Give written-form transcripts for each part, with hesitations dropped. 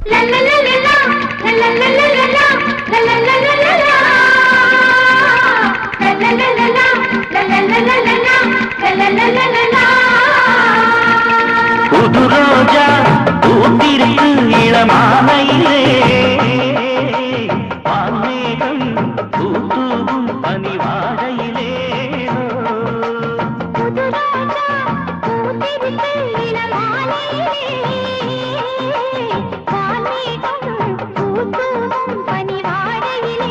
புது ரோஜா பூத்திருக்கு இளமாலையிலே வான்மேகம் பூத்தூவும் பனிவாழையிலே புது ரோஜா பூத்திருக்கு இளமாலையிலே வான்மேகம் பூத்தூவும் பனிவாழையிலே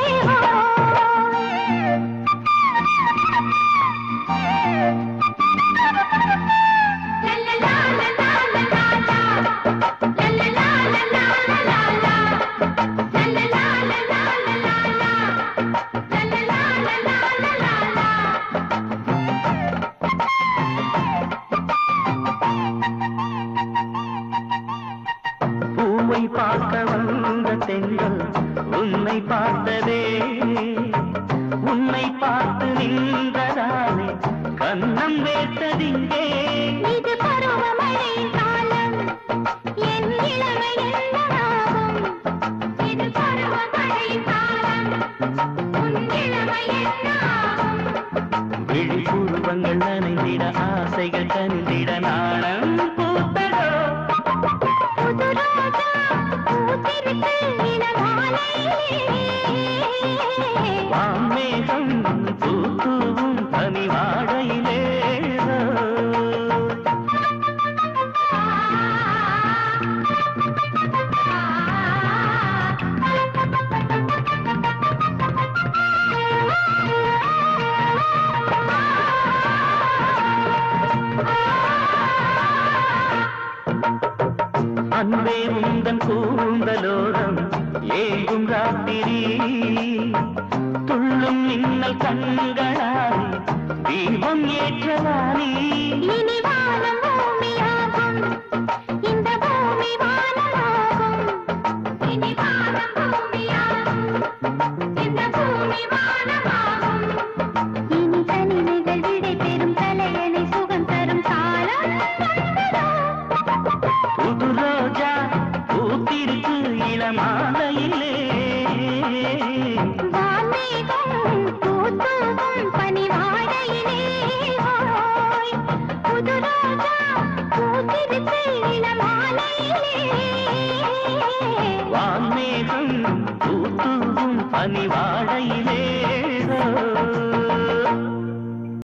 பூவை பார்க்க வந்த தென்றல் உன்னை பார்த்ததே உன்னை பார்த்து நின்றதாலே கண்ணம் வேட்டதிங்கே இது பருவமழை காலம் என் இளமை என்னவாகும் இது பருவமழை காலம் உன் இளமை என்னாகும் விழிப்புருவங்கள் நனைந்திட ஆசைகள் தந்திட நாணம் பூத்ததோ புது ரோஜா பூத்திருக்கு இளமாலையிலே வான்மேகம் பூத்தூவும் பனிவாழையிலே அன்பே உந்தன் கூந்தலோரம் ஏங்கும் ராத்திரி துள்ளும் மின்னல் கண்களால் தீபம் ஏற்றவானி இனி வானம்